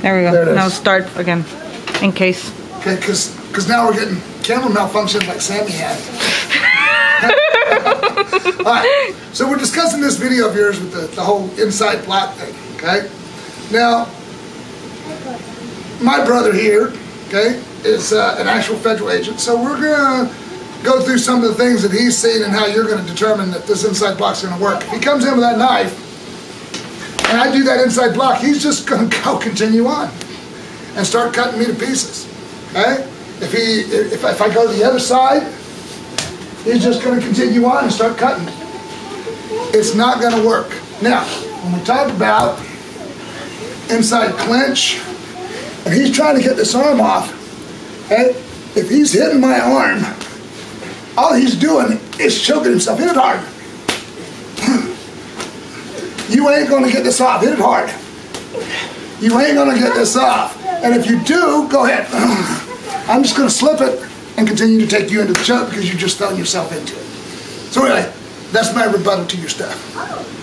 There we go. There it is. Now start again, in case. Okay, because now we're getting camera malfunction like Sammy had. Alright, so we're discussing this video of yours with the whole inside block thing, okay? Now, my brother here, okay, is an actual federal agent, so we're going to go through some of the things that he's seen and how you're going to determine that this inside block's going to work. If he comes in with that knife, and I do that inside block, he's just going to go continue on and start cutting me to pieces, okay? If I go to the other side, he's just going to continue on and start cutting. It's not going to work. Now, when we talk about inside clinch, and he's trying to get this arm off, okay? If he's hitting my arm, all he's doing is choking himself. Hit it hard. You ain't going to get this off. Hit it hard. You ain't going to get this off. And if you do, go ahead. I'm just going to slip it and continue to take you into the choke because you're just throwing yourself into it. So anyway, that's my rebuttal to your stuff.